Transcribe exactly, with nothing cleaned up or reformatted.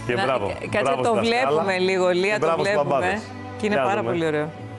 Και μπράβο. Κάτσε, μπράβο το βλέπουμε λίγο, Λία, το βλέπουμε. Και είναι πάρα πολύ ωραίο.